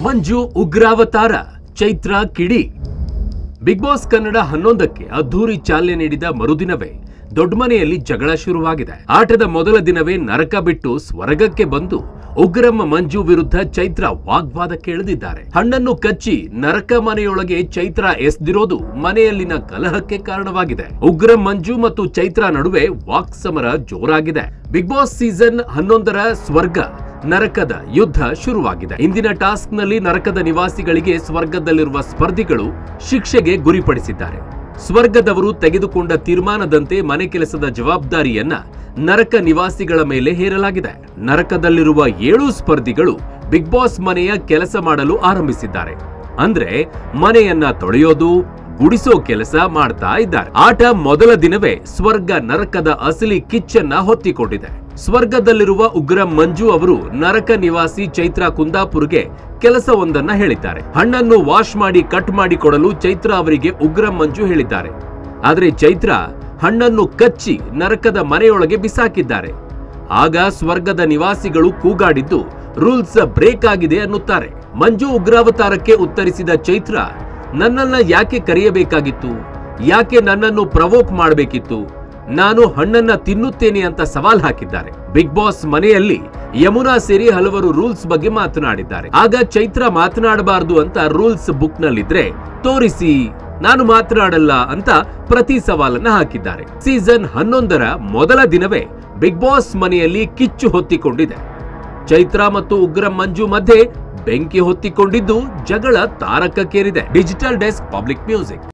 ಮಂಜು ಉಗ್ರಾವತಾರ, ಚೈತ್ರ ಕಿಡಿ. Big boss Kannada 11ಕ್ಕೆ ಅದ್ಧೂರಿ ಚಾಲನೆ ನೀಡಿದ ಮರುದಿನವೇ ದೊಡ್ಡ ಮನೆಯಲ್ಲಿ ಜಗಳ ಶುರುವಾಗಿದೆ. ಆಟದ ಮೊದಲ ದಿನವೇ ನರಕ ಬಿಟ್ಟು ಸ್ವರ್ಗಕ್ಕೆ ಬಂದು ಉಗ್ರಮ್ಮ ಮಂಜು ವಿರುದ್ಧ ಚೈತ್ರ ವಾಗ್ವಾದಕ್ಕೆ ಇಳಿದಿದ್ದಾರೆ. ಹಣ್ಣನ್ನು ಕಚ್ಚಿ ನರಕ ಮನೆಯೊಳಗೆ ಚೈತ್ರ ಎಸ್ದಿರೋದು ಮನೆಯಲ್ಲಿನ ಕಲಹಕ್ಕೆ ಕಾರಣವಾಗಿದೆ. ಉಗ್ರಂ ಮಂಜು ಮತ್ತು ಚೈತ್ರ ನಡುವೆ ವಾಕ್ಸಮರ ಜೋರಾಗಿದೆ. ಬಿಗ್ ಬಾಸ್ ಸೀಸನ್ 11ರ ಸ್ವರ್ಗ ನರಕದ ಯುದ್ಧ ಶುರುವಾಗಿದೆ. ಇಂದಿನ ಟಾಸ್ಕ್ ನಲ್ಲಿ ನರಕದ ನಿವಾಸಿಗಳಿಗೆ ಸ್ವರ್ಗದಲ್ಲಿರುವ ಸ್ಪರ್ಧಿಗಳು ಶಿಕ್ಷೆಗೆ ಗುರಿಪಡಿಸಿದ್ದಾರೆ. ಸ್ವರ್ಗದವರು ತೆಗೆದುಕೊಂಡ ತೀರ್ಮಾನದಂತೆ ಮನೆ ಕೆಲಸದ ಜವಾಬ್ದಾರಿಯನ್ನ ನರಕ ನಿವಾಸಿಗಳ ಮೇಲೆ ಹೇರಲಾಗಿದೆ. ನರಕದಲ್ಲಿರುವ 7 ಸ್ಪರ್ಧಿಗಳು ಬಿಗ್ ಬಾಸ್ ಮನೆಯ ಕೆಲಸ ಮಾಡಲು ಆರಂಭಿಸಿದ್ದಾರೆ. ಅಂದ್ರೆ ಮನೆಯನ್ನ ತೊಳೆಯೋದು, ಗುಡಿಸೋ ಕೆಲಸ ಮಾಡ್ತಾ ಇದ್ದಾರೆ. ಆಟ ಮೊದಲ ದಿನವೇ ಸ್ವರ್ಗ ನರಕದ ಅಸಲಿ ಕಿಚ್ಚನ್ನ ಹೊತ್ತಿಕೊಂಡಿದೆ. ಸ್ವರ್ಗದಲ್ಲಿರುವ ಉಗ್ರಂ ಮಂಜು ಅವರು ನರಕ ನಿವಾಸಿ ಚೈತ್ರ ಕುಂದಾಪುರ್ಗೆ ಕೆಲಸವೊಂದನ್ನ ಹೇಳಿದ್ದಾರೆ. ಹಣ್ಣನ್ನು ವಾಶ್ ಮಾಡಿ ಕಟ್ ಮಾಡಿ ಕೊಡಲು ಚೈತ್ರ ಅವರಿಗೆ ಉಗ್ರಂ ಮಂಜು ಹೇಳಿದ್ದಾರೆ. ಆದರೆ ಚೈತ್ರ ಹಣ್ಣನ್ನು ಕಚ್ಚಿ ನರಕದ ಮನೆಯೊಳಗೆ ಬಿಸಾಕಿದ್ದಾರೆ. ಆಗ ಸ್ವರ್ಗದ ನಿವಾಸಿಗಳು ಕೂಗಾಡಿದ್ದು ರೂಲ್ಸ್ ಬ್ರೇಕ್ ಆಗಿದೆ ಅನ್ನುತ್ತಾರೆ. ಮಂಜು ಉಗ್ರಾವತಾರಕ್ಕೆ ಉತ್ತರಿಸಿದ ಚೈತ್ರ, ನನ್ನನ್ನ ಯಾಕೆ ಕರೆಯಬೇಕಾಗಿತ್ತು? ಯಾಕೆ ನನ್ನನ್ನು ಪ್ರವೋಕ್ ಮಾಡಬೇಕಿತ್ತು? ನಾನು ಹಣ್ಣನ್ನ ತಿನ್ನುತ್ತೇನೆ ಅಂತ ಸವಾಲ್ ಹಾಕಿದ್ದಾರೆ. ಬಿಗ್ ಬಾಸ್ ಮನೆಯಲ್ಲಿ ಯಮುನಾ ಸೇರಿ ಹಲವರು ರೂಲ್ಸ್ ಬಗ್ಗೆ ಮಾತನಾಡಿದ್ದಾರೆ. ಆಗ ಚೈತ್ರ ಮಾತನಾಡಬಾರದು ಅಂತ ರೂಲ್ಸ್ ಬುಕ್ ನಲ್ಲಿದ್ರೆ ತೋರಿಸಿ, ನಾನು ಮಾತನಾಡಲ್ಲ ಅಂತ ಪ್ರತಿ ಸವಾಲನ್ನ ಹಾಕಿದ್ದಾರೆ. ಸೀಸನ್ 11ರ ಮೊದಲ ದಿನವೇ ಬಿಗ್ ಬಾಸ್ ಮನೆಯಲ್ಲಿ ಕಿಚ್ಚು ಹೊತ್ತಿಕೊಂಡಿದೆ. ಚೈತ್ರ ಮತ್ತು ಉಗ್ರಂ ಮಂಜು ಮಧ್ಯೆ ಬೆಂಕಿ ಹೊತ್ತಿಕೊಂಡಿದ್ದು ಜಗಳ ತಾರಕಕ್ಕೇರಿದೆ. Digital desk, public music.